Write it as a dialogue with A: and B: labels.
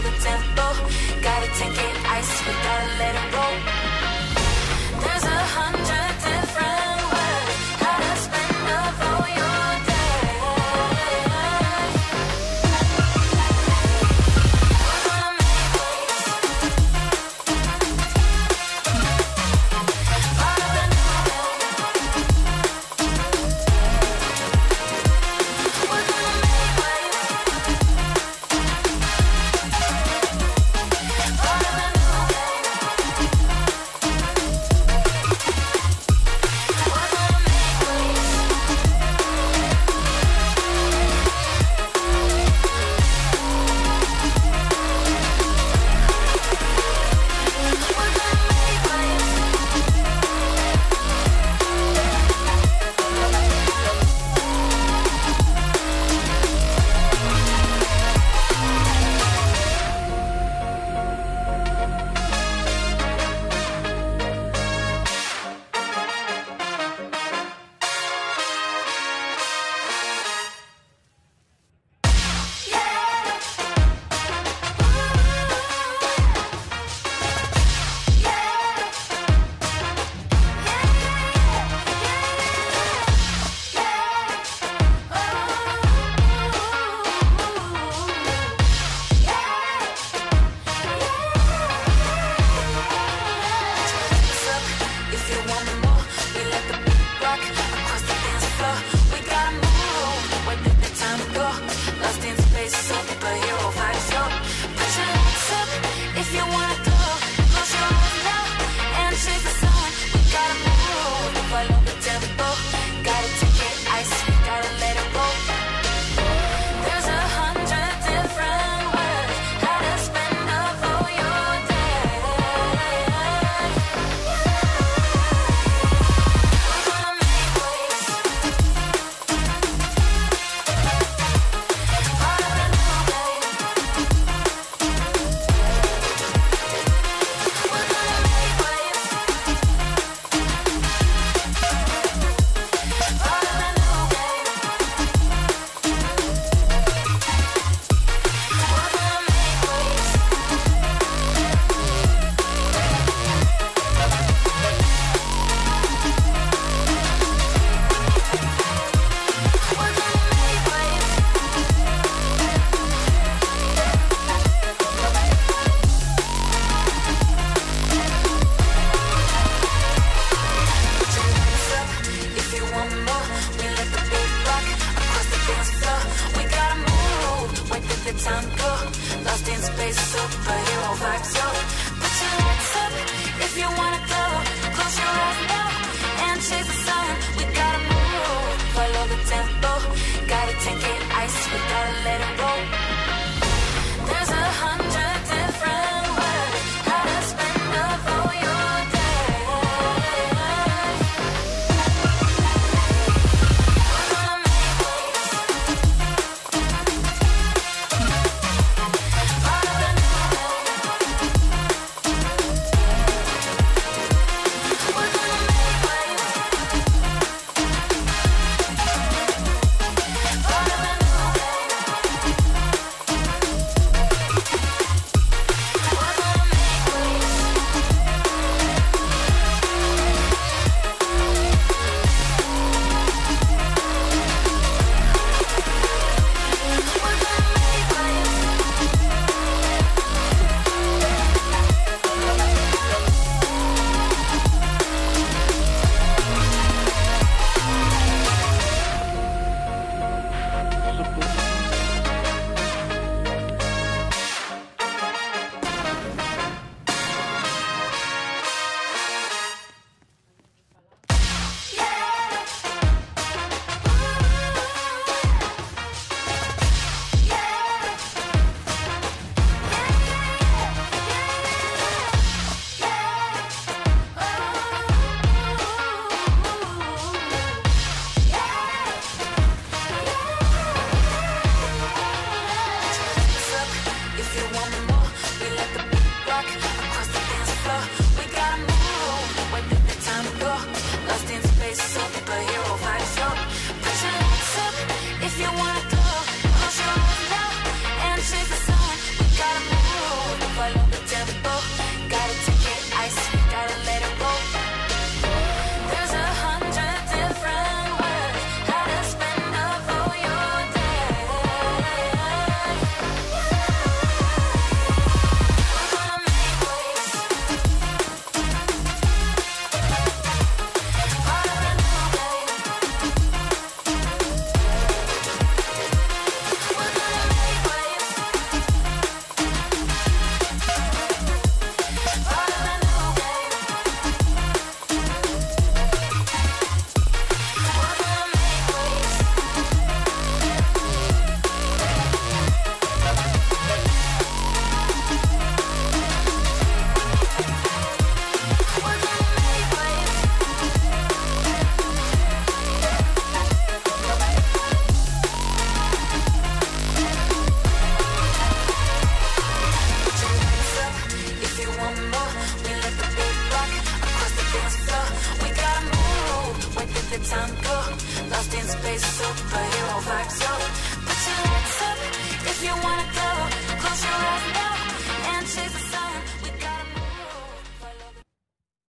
A: the tempo. Gotta take it ice, we gotta let it roll. There's 100 different ways how to spend up all your day. We're gonna make waves. Follow the new wave. We're gonna make waves. Follow the new wave. We're gonna make waves. We're gonna make waves. If you want more, we let the beat rock across the dance floor. We gotta move, where did the time go? Lost in space, superhero vibes, yo. Put your hands up if you wanna go. Close your eyes now and chase the sun. We gotta move, follow the tempo. Gotta take it ice, we gotta let it roll. There's 100 different ways how to spend up all your day. We're gonna make waves. Follow the new wave. We're gonna make waves. Follow the new wave. We're gonna make waves. We're gonna make waves. Put your hands up if you want more. We let the beat rock across the dance floor. We gotta move, where did the time go? Lost in space, superhero vibes, yo. Put your hands up if you wanna go. Close your eyes now and chase the sun. We gotta move, follow the tempo. Gotta take it ice, we gotta let it roll. There's 100 different ways how to spend up all your day. We're gonna make waves. Follow the new wave. want more, we let the beat rock across the dance floor. We gotta move, where did the time go? Lost in space, superhero vibes, yo. Put your hands up if you wanna go.